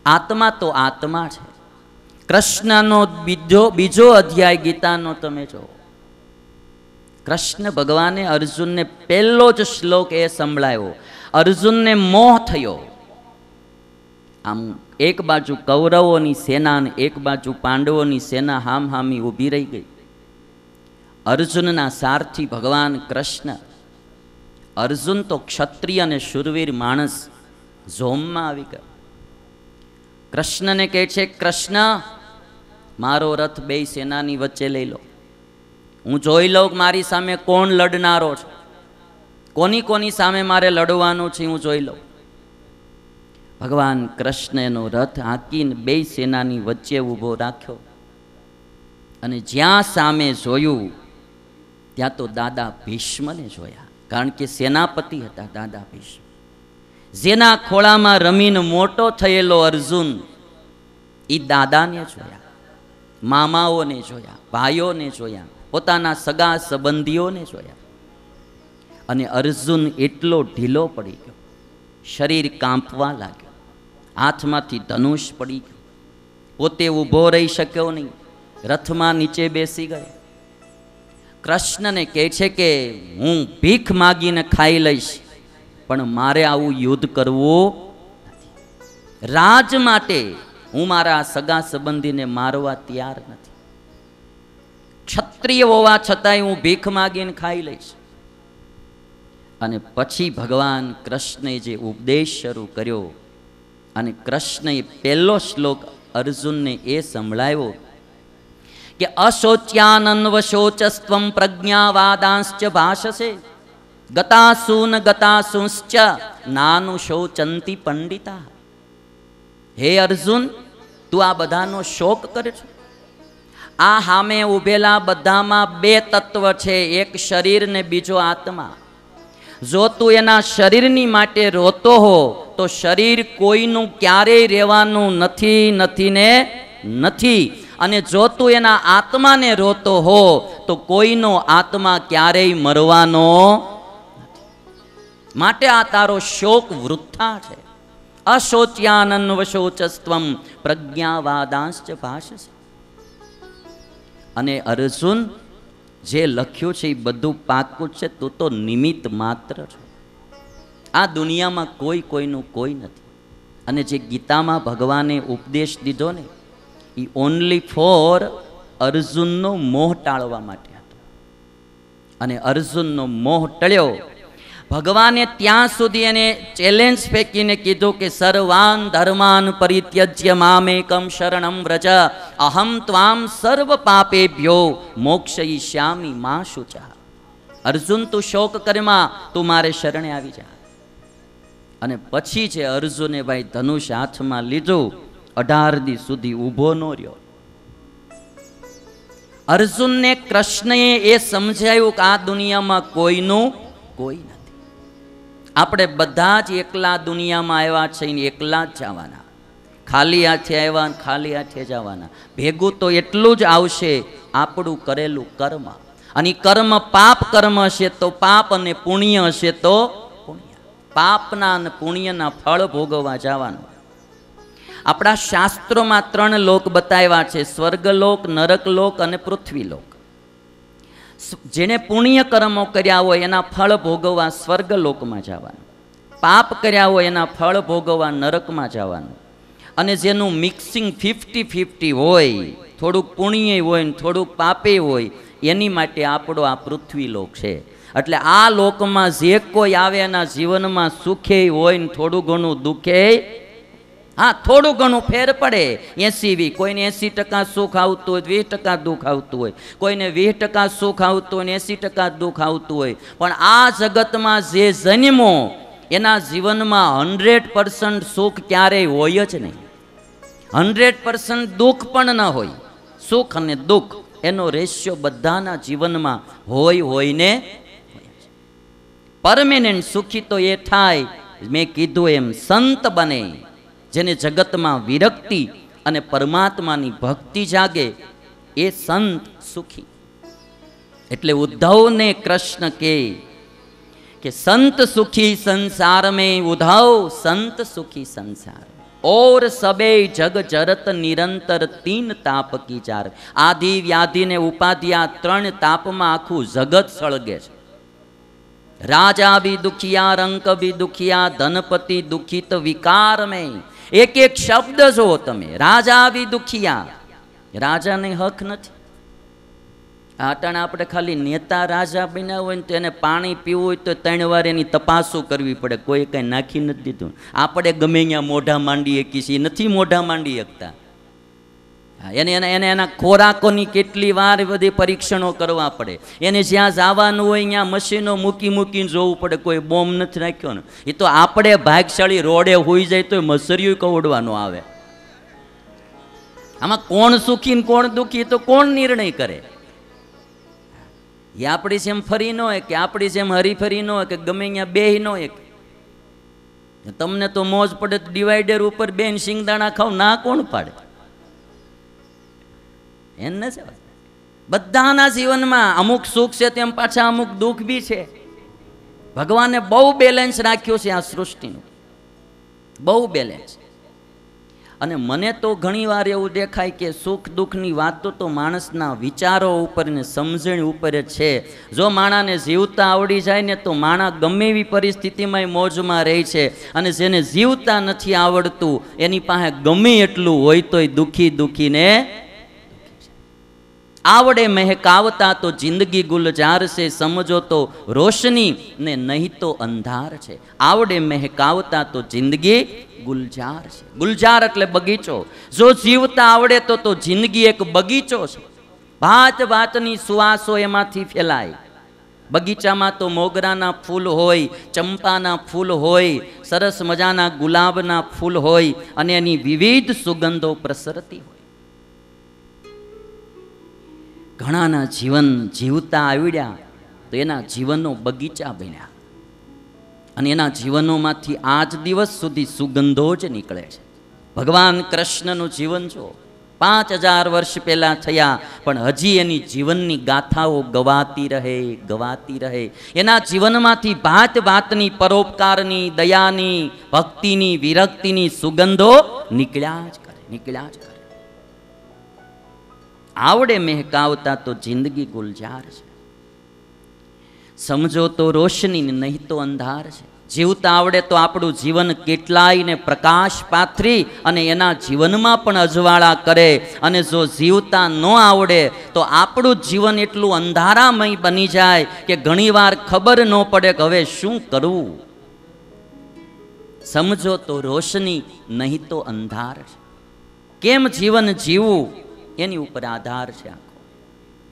આત્મા તો આત્મા છે. કૃષ્ણનો બીજો અધ્યાય ગીતાનો તમે જો, કૃષ્ણ ભગવાને અર્જુનને પહેલો જ શ્લોક એ સંભળાયો. અર્જુનને મોહ થયો. આમ એક બાજુ કૌરવોની સેના અને એક બાજુ પાંડવોની સેના હામહામી ઊભી રહી ગઈ. અર્જુનના સારથી ભગવાન કૃષ્ણ. અર્જુન તો ક્ષત્રિય અને શૂરવીર માણસ, ઝોમમાં આવી ગયો. કૃષ્ણને કહે છે, કૃષ્ણ મારો રથ બે સેનાની વચ્ચે લઈ લો, હું જોઈ લઉં કે મારી સામે કોણ લડનારો છે, કોની સામે મારે લડવાનું છે, હું જોઈ લઉં. ભગવાન કૃષ્ણ એનો રથ હાંકીને બે સેનાની વચ્ચે ઊભો રાખ્યો અને જ્યાં સામે જોયું ત્યાં તો દાદા ભીષ્મને જોયા. કારણ કે સેનાપતિ હતા દાદા ભીષ્મ. જેના ખોળામાં રમીને મોટો થયેલો અર્જુન, એ દાદાને જોયા, મામાઓને જોયા, ભાઈઓને જોયા, પોતાના સગા સંબંધીઓને જોયા. અને અર્જુન એટલો ઢીલો પડી ગયો, શરીર કાંપવા લાગ્યો, હાથમાંથી ધનુષ પડી ગયું, પોતે ઊભો રહી શક્યો નહીં, રથમાં નીચે બેસી ગયો. કૃષ્ણને કહે છે કે હું ભીખ માગીને ખાઈ લઈશ, પણ મારે આવું યુદ્ધ કરવું નથી. રાજ માટે હું મારા સગા સંબંધીને મારવા તૈયાર નથી. ક્ષત્રિય હોવા છતાંય હું ભીખ માગીને ખાઈ લઈશ. અને પછી ભગવાન કૃષ્ણે જે ઉપદેશ શરૂ કર્યો અને કૃષ્ણએ પહેલો શ્લોક અર્જુનને એ સંભળાવ્યો કે અશોચ્યાનન્વશોચસ્ત્વમ પ્રજ્ઞાવાદાંશ્ચ ભાષસે ગતાસૂન ગતાસુંશ્ચ નાનુશોચંતિ પંડિતા. હે અર્જુન, તું આ બધાનો શોક કરે છે. આ સામે ઉભેલા બધામાં બે તત્વ છે, એક શરીર ને બીજો આત્મા. જો તું એના શરીરની માટે રોતો હો તો શરીર કોઈનું ક્યારેય રહેવાનું નથી ને નથી. અને જો તું એના આત્માને રોતો હો તો કોઈનો આત્મા ક્યારેય મરવાનો નથી. માટે આ તારો શોક વૃથા છે. અશોચ્યાનન્વશોચસ્ત્વમ પ્રજ્ઞાવાદાંશ્ચ ભાષસે. અને અર્જુન, જે લખ્યું છે એ બધું પાકું છે, તું તો નિમિત્ત માત્ર છો. આ દુનિયામાં કોઈનું કોઈ નથી. અને જે ગીતામાં ભગવાને ઉપદેશ દીધો ને, એ ઓનલી ફોર અર્જુનનો મોહ ટાળવા માટે હતો. અને અર્જુનનો મોહ ટળ્યો. ભગવાને ત્યાં સુધી એને ચેલેન્જ ફેંકીને કીધું કે સર્વાન ધર્માન પરિત્યજ્ય મામેકમ શરણમ વ્રજ અહમ ત્વામ સર્વ પાપેભ્યો મોક્ષયિષ્યામિ મા શુચા. અર્જુન, તું શોક કરમાં, તું મારે શરણે આવી જા. અને પછી છે અર્જુને ભાઈ ધનુષ હાથમાં લીધું, 18 દી સુધી ઊભો ન રહ્યો. અર્જુનને કૃષ્ણએ એ સમજાયું કે આ દુનિયામાં કોઈનું કોઈ નથી. આપણે બધા જ એકલા દુનિયામાં આવ્યા છે, એકલા જ જવાના. ખાલી હાથે આવ્યા, ખાલી હાથે જવાના. ભેગું તો એટલું જ આવશે, આપણું કરેલું કર્મ. અને કર્મ પાપ કર્મ હશે તો પાપ, અને પુણ્ય હશે તો પુણ્ય. પાપના અને પુણ્યના ફળ ભોગવવા જવાનું. આપણા શાસ્ત્રોમાં 3 લોક બતાવ્યા છે, સ્વર્ગલોક, નરકલોક અને પૃથ્વીલોક. જેને પુણ્ય કર્મો કર્યા હોય એના ફળ ભોગવવા સ્વર્ગલોકમાં જવાનું, પાપ કર્યા હોય એના ફળ ભોગવવા નરકમાં જવાનું. અને જેનું મિક્સિંગ 50-50 હોય, થોડુંક પુણ્ય હોય ને થોડુંક પાપે હોય, એની માટે આપણો આ પૃથ્વીલોક છે. એટલે આ લોકમાં જે કોઈ આવે એના જીવનમાં સુખે હોય ને થોડું ઘણું દુઃખે, હા થોડું ઘણું ફેર પડે. 80-20, કોઈને 80% સુખ આવતું હોય, 20% દુઃખ આવતું હોય, કોઈને 20% સુખ આવતું હોય, 80% દુઃખ આવતું હોય. પણ આ જગતમાં જે જન્મો એના જીવનમાં 100% સુખ ક્યારેય હોય જ નહીં, 100% દુઃખ પણ ન હોય. સુખ અને દુઃખ એનો રેશિયો બધાના જીવનમાં હોય ને. પરમેનન્ટ સુખી તો એ થાય, મેં કીધું એમ સંત બને, જેને જગતમાં વિરક્તિ અને પરમાત્માની ભક્તિ જાગે, એ સંત સુખી. એટલે ઉદ્ધવને કૃષ્ણ કે સંત સુખી સંસાર મેં, ઉદ્ધવ સંત સુખી સંસાર. और सबे जग जरत निरंतर तीन ताप की चार। आदि व्याधि ने उपाधि आ त्रण ताप में आखू जगत सळगे छे। राजा भी दुखिया, रंक भी दुखिया, धनपति दुखित विकार में। एक एक शब्द जो तमे, राजा भी दुखिया, राजा ने हक नहीं। आटाण आपणे खाली नेता राजा बन्या होय तो एने पाणी पीवुं होय तो 3 વાર एनी तपासो करवी पड़े, कोई कई नाखी नथी दीधुं। आपणे गमे त्यां मोढा मांडी शकीए छीए, नथी मोढा मांडी शकता। एने एने एने एना खोराकोनी केटली वार बधी परीक्षणों करवा पड़े। एने ज्यां जवानुं होय त्यां मशीनो मूकी मूकीने जोवुं पड़े, कोई बोम्ब नथी राख्यो ने। ए तो आपणे भागशाળી रोडे होई जाय तो मसरियो कवडवानो आवे। आमां कोण सुखी ने कोण दुखी तो कोण निर्णय करे? ये आपणी सेम फरी न होय के आपणी सेम हरीफरी न होय के गमे त्यां बेही न होय। तमने तो मोज पड़े तो डिवाइडर ऊपर बेन सिंगदाणा खाओ, ना कोण पाड़े? एने ज बधाना जीवनमां अमुक सुख छे तेम पाछा अमुक दुख बी छे। भगवाने बहु बेलेन्स राख्यो छे आ सृष्टिनुं, बहु बेलेन्स। अने मने तो घणी वार एवुं देखाय के सुख दुखनी वातो तो माणसना विचारो उपर ने समजण उपर छे। जो माणाने जीवता आवड़ी जाय ने तो माणा गमे एवी परिस्थितिमां मोजमां रहे छे, अने जेने जीवता नथी आवडतुं एनी पासे गमे एटलुं होय तोय दुखी दुखी ने आवड़े महकावता तो जिंदगी गुलजार से, समझो तो रोशनी ने नहीं तो अंधार छे। आवड़े महकावता तो जिंदगी गुलजार छे। गुलजार એટલે બગીચો। જો જીવતા આવડે તો જિંદગી એક બગીચો છે। ભાત ભાતની સુવાસો એમાંથી ફેલાય। બગીચામાં તો મોગરાના ફૂલ હોય, ચંપાના ફૂલ હોય, સરસ મજાના ગુલાબના ફૂલ હોય અને એની વિવિધ સુગંધો પ્રસરતી હોય। ઘણાના જીવન જીવતા આવડ્યા તો એના જીવનનો બગીચા બન્યા અને એના જીવનોમાંથી આજ દિવસ સુધી સુગંધો જ નીકળે છે। ભગવાન કૃષ્ણનું જીવન જો 5000 વર્ષ પહેલા થયા, પણ હજી એની જીવનની ગાથાઓ ગવાતી રહે। એના જીવનમાંથી ભાત ભાતની પરોપકારની, દયાની, ભક્તિની, વિરક્તિની સુગંધો નીકળ્યા જ કરે। आवड़े महकावता तो जिंदगी गुलजार है। समझो तो रोशनी नहीं तो अंधार है। जीवता आवड़े तो आपणुं जीवन केटलाय ने प्रकाश पाथरी अने एना जीवनमां पण अजवाळा करे, अने जो जीवता न आवड़े तो आपणुं जीवन एटलुं अंधारामय बनी जाय के घणीवार खबर न पड़े के हवे शुं करवुं। समझो तो रोशनी नहीं तो अंधार है। केम जीवन जीवવું એની ઉપર આધાર છે આખો।